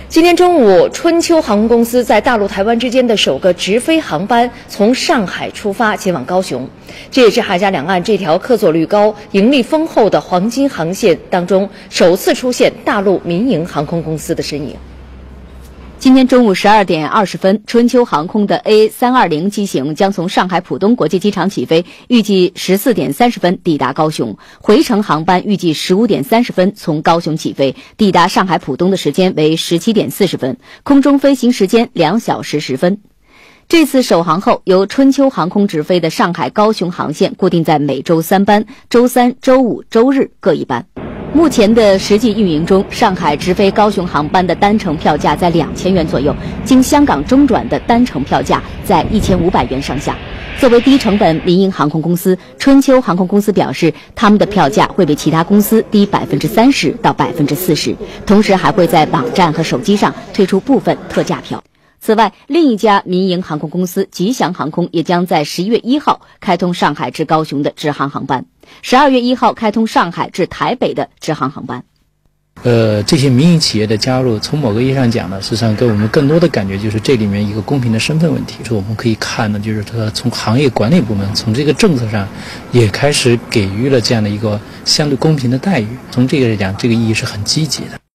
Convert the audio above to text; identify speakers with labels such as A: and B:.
A: 今天中午，春秋航空公司在大陆、台湾之间的首个直飞航班从上海出发，前往高雄。这也是海峡两岸这条客座率高、盈利丰厚的黄金航线当中首次出现大陆民营航空公司的身影。
B: 今天中午12点20分，春秋航空的 A320 机型将从上海浦东国际机场起飞，预计14点30分抵达高雄。回程航班预计15点30分从高雄起飞，抵达上海浦东的时间为17点40分，空中飞行时间2小时10分。这次首航后，由春秋航空直飞的上海高雄航线固定在每周3班，周3、周5、周日各一班。目前的实际运营中，上海直飞高雄航班的单程票价在2000元左右，经香港中转的单程票价在1500元上下。作为低成本民营航空公司，春秋航空公司表示，他们的票价会比其他公司低30%到40%，同时还会在网站和手机上推出部分特价票。此外，另一家民营航空公司吉祥航空也将在11月1号开通上海至高雄的直航航班，12月1号开通上海至台北的直航航班。
C: 这些民营企业的加入，从某个意义上讲呢，实际上给我们更多的感觉就是这里面一个公平的身份问题。我们可以看呢，就是它从行业管理部门，从这个政策上，也开始给予了这样的一个相对公平的待遇。从这个来讲，这个意义是很积极的。